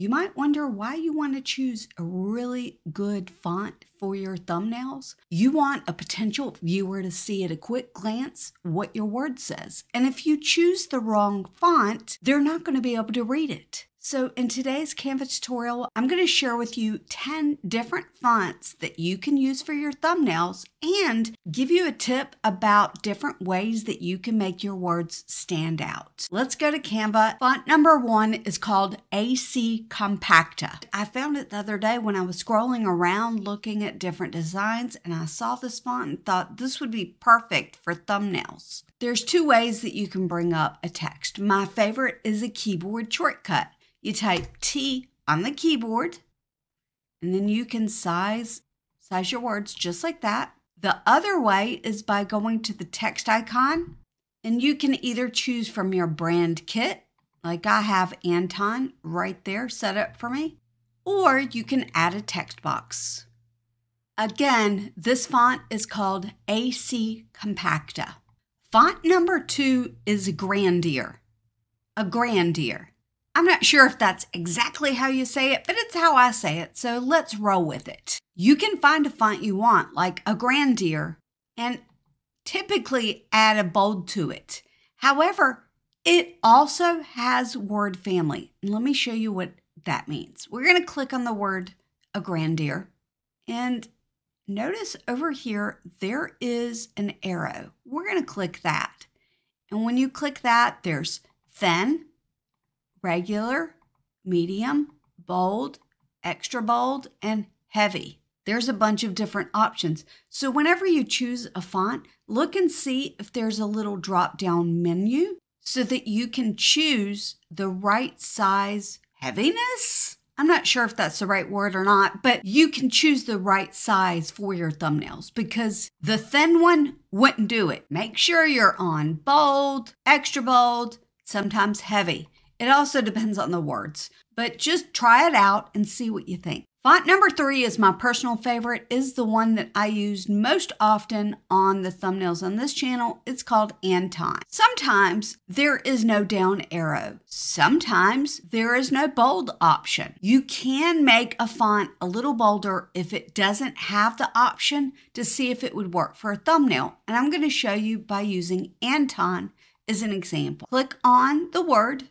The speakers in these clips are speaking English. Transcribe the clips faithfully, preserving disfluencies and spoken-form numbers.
You might wonder why you want to choose a really good font for your thumbnails. You want a potential viewer to see at a quick glance what your word says. And if you choose the wrong font, they're not going to be able to read it. So in today's Canva tutorial, I'm going to share with you ten different fonts that you can use for your thumbnails and give you a tip about different ways that you can make your words stand out. Let's go to Canva. Font number one is called A C Compacta. I found it the other day when I was scrolling around looking at different designs, and I saw this font and thought this would be perfect for thumbnails. There's two ways that you can bring up a text. My favorite is a keyboard shortcut. You type T on the keyboard, and then you can size, size your words just like that. The other way is by going to the text icon, and you can either choose from your brand kit, like I have Anton right there set up for me, or you can add a text box. Again, this font is called A C Compacta. Font number two is Grandier. A Grandier. I'm not sure if that's exactly how you say it, but it's how I say it, so let's roll with it. You can find a font you want, like a Grandier, and typically add a bold to it. However, it also has word family. And let me show you what that means. We're going to click on the word a Grandier, and notice over here, there is an arrow. We're going to click that. And when you click that, there's thin, regular, medium, bold, extra bold, and heavy. There's a bunch of different options. So whenever you choose a font, look and see if there's a little drop-down menu so that you can choose the right size heaviness. I'm not sure if that's the right word or not, but you can choose the right size for your thumbnails because the thin one wouldn't do it. Make sure you're on bold, extra bold, sometimes heavy. It also depends on the words, but just try it out and see what you think. Font number three is my personal favorite, is the one that I use most often on the thumbnails on this channel. It's called Anton. Sometimes there is no down arrow. Sometimes there is no bold option. You can make a font a little bolder if it doesn't have the option to see if it would work for a thumbnail. And I'm going to show you by using Anton as an example. Click on the word.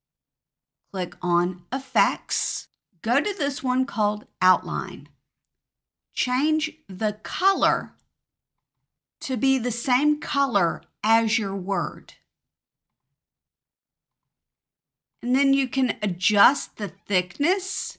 Click on Effects. Go to this one called Outline. Change the color to be the same color as your word. And then you can adjust the thickness,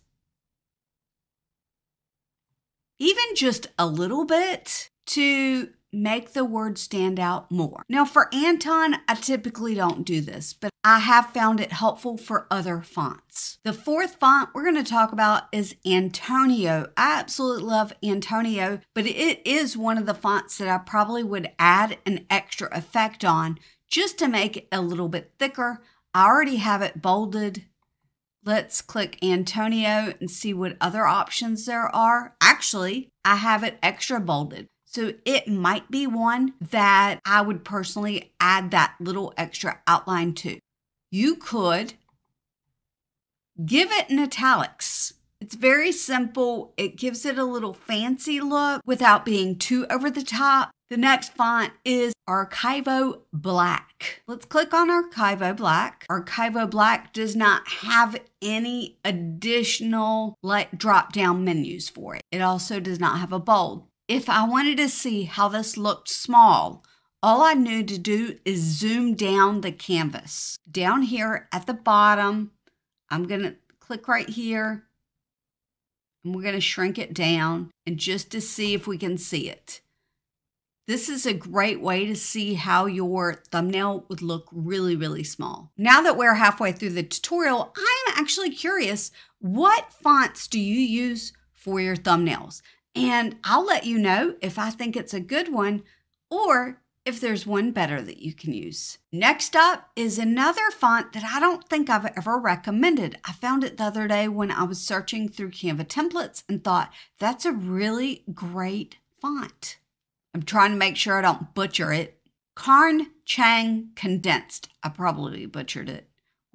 even just a little bit, to make the word stand out more. Now for Anton, I typically don't do this, but I have found it helpful for other fonts. The fourth font we're going to talk about is Antonio. I absolutely love Antonio, but it is one of the fonts that I probably would add an extra effect on just to make it a little bit thicker. I already have it bolded. Let's click Antonio and see what other options there are. Actually, I have it extra bolded. So it might be one that I would personally add that little extra outline to. You could give it an italics. It's very simple. It gives it a little fancy look without being too over the top. The next font is Archivo Black. Let's click on Archivo Black. Archivo Black does not have any additional like drop-down menus for it. It also does not have a bold. If I wanted to see how this looked small, all I need to do is zoom down the canvas. Down here at the bottom, I'm going to click right here, and we're going to shrink it down and just to see if we can see it. This is a great way to see how your thumbnail would look really, really small. Now that we're halfway through the tutorial, I'm actually curious, what fonts do you use for your thumbnails? And I'll let you know if I think it's a good one or if there's one better that you can use. Next up is another font that I don't think I've ever recommended. I found it the other day when I was searching through Canva templates and thought, that's a really great font. I'm trying to make sure I don't butcher it. Karn Chang Condensed. I probably butchered it.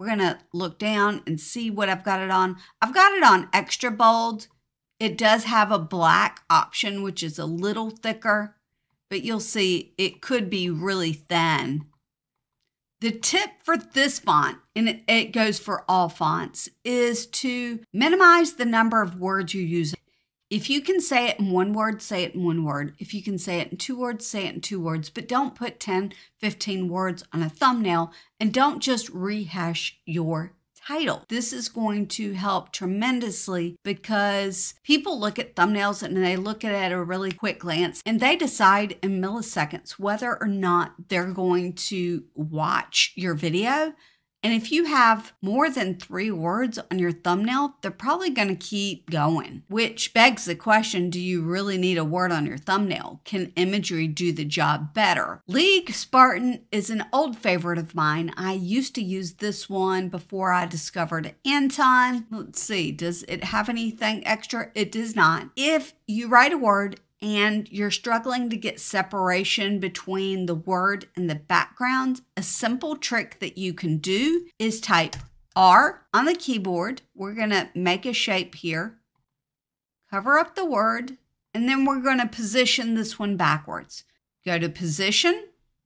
We're going to look down and see what I've got it on. I've got it on extra bold. It does have a black option, which is a little thicker, but you'll see it could be really thin. The tip for this font, and it, it goes for all fonts, is to minimize the number of words you use. If you can say it in one word, say it in one word. If you can say it in two words, say it in two words. But don't put ten, fifteen words on a thumbnail, and don't just rehash your title. This is going to help tremendously because people look at thumbnails and they look at it at a really quick glance and they decide in milliseconds whether or not they're going to watch your video. And if you have more than three words on your thumbnail, they're probably going to keep going, which begs the question, do you really need a word on your thumbnail? Can imagery do the job better? League Spartan is an old favorite of mine. I used to use this one before I discovered Anton. Let's see, does it have anything extra? It does not. If you write a word and you're struggling to get separation between the word and the background, a simple trick that you can do is type R on the keyboard. We're going to make a shape here, cover up the word, and then we're going to position this one backwards. Go to Position.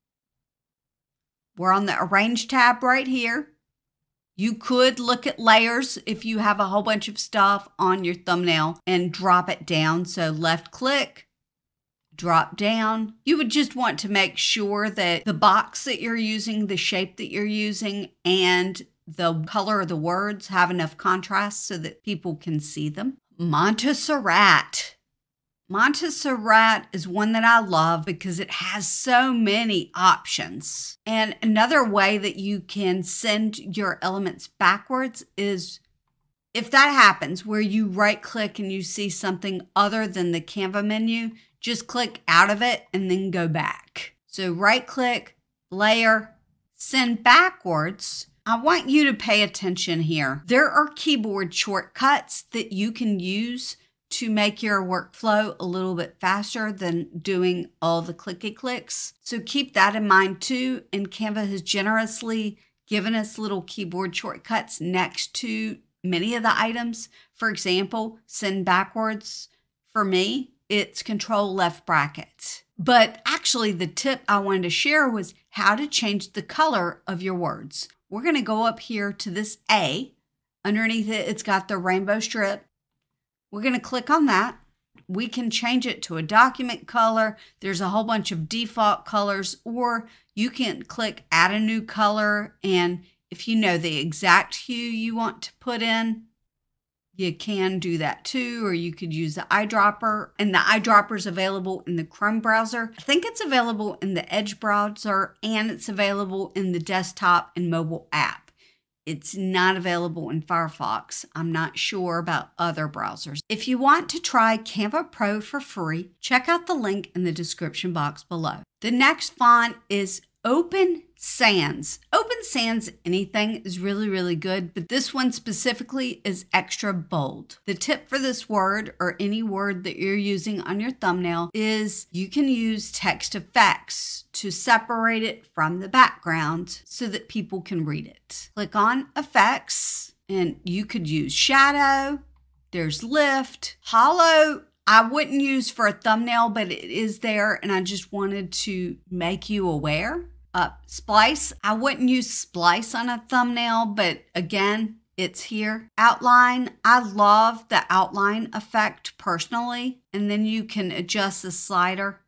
We're on the Arrange tab right here. You could look at layers if you have a whole bunch of stuff on your thumbnail and drop it down. So left click, drop down. You would just want to make sure that the box that you're using, the shape that you're using, and the color of the words have enough contrast so that people can see them. Montserrat. Montserrat is one that I love because it has so many options. And another way that you can send your elements backwards is if that happens where you right click and you see something other than the Canva menu, just click out of it and then go back. So right click, layer, send backwards. I want you to pay attention here. There are keyboard shortcuts that you can use to make your workflow a little bit faster than doing all the clicky clicks. So keep that in mind too. And Canva has generously given us little keyboard shortcuts next to many of the items. For example, send backwards. For me, it's control left bracket. But actually the tip I wanted to share was how to change the color of your words. We're going to go up here to this A. Underneath it, it's got the rainbow strip. We're going to click on that. We can change it to a document color. There's a whole bunch of default colors, or you can click add a new color. And if you know the exact hue you want to put in, you can do that too, or you could use the eyedropper. And the eyedropper is available in the Chrome browser. I think it's available in the Edge browser, and it's available in the desktop and mobile app. It's not available in Firefox. I'm not sure about other browsers. If you want to try Canva Pro for free, check out the link in the description box below. The next font is Open Sans. Open Sans anything is really, really good, but this one specifically is extra bold. The tip for this word, or any word that you're using on your thumbnail, is you can use text effects to separate it from the background so that people can read it. Click on Effects, and you could use Shadow. There's Lift. Hollow, I wouldn't use for a thumbnail, but it is there, and I just wanted to make you aware. Uh, Splice, I wouldn't use Splice on a thumbnail, but again, it's here. Outline, I love the outline effect personally, and then you can adjust the slider.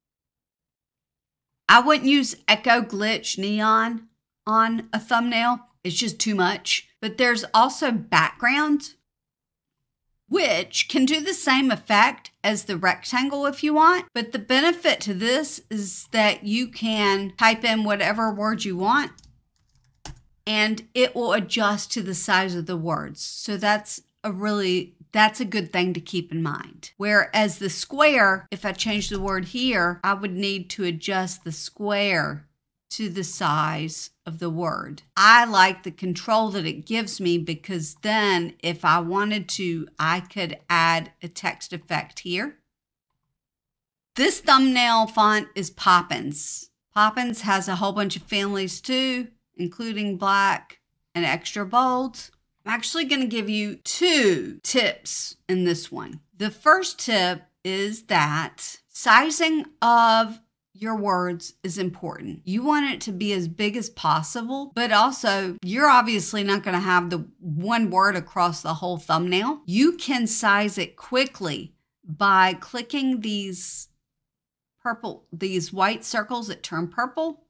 I wouldn't use Echo Glitch Neon on a thumbnail. It's just too much. But there's also background, which can do the same effect as the rectangle if you want. But the benefit to this is that you can type in whatever word you want and it will adjust to the size of the words. So that's a really, that's a good thing to keep in mind. Whereas the square, if I change the word here, I would need to adjust the square to the size of the word. I like the control that it gives me because then if I wanted to, I could add a text effect here. This thumbnail font is Poppins. Poppins has a whole bunch of families too, including black, and extra bold. I'm actually going to give you two tips in this one. The first tip is that sizing of your words is important. You want it to be as big as possible, but also you're obviously not going to have the one word across the whole thumbnail. You can size it quickly by clicking these purple, these white circles that turn purple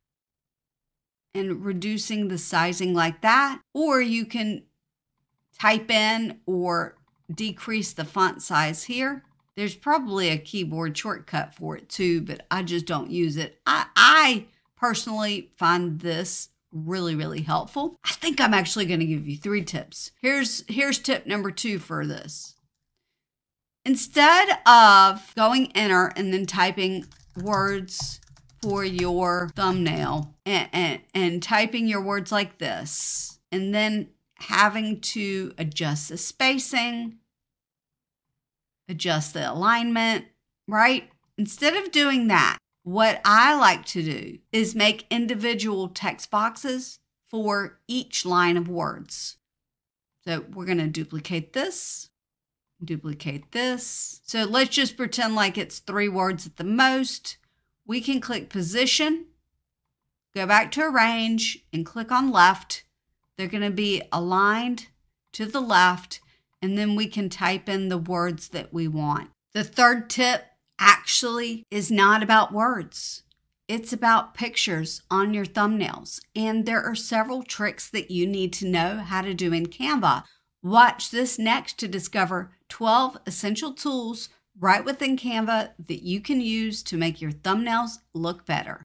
and reducing the sizing like that. Or you can type in or decrease the font size here. There's probably a keyboard shortcut for it too, but I just don't use it. I, I personally find this really, really helpful. I think I'm actually going to give you three tips. Here's, here's tip number two for this. Instead of going enter and then typing words for your thumbnail and, and, and typing your words like this, and then having to adjust the spacing, adjust the alignment, right? Instead of doing that, what I like to do is make individual text boxes for each line of words. So we're going to duplicate this, duplicate this. So let's just pretend like it's three words at the most. We can click position, go back to arrange, and click on left. They're going to be aligned to the left, and then we can type in the words that we want. The third tip actually is not about words. It's about pictures on your thumbnails. And there are several tricks that you need to know how to do in Canva. Watch this next to discover twelve essential tools right within Canva that you can use to make your thumbnails look better.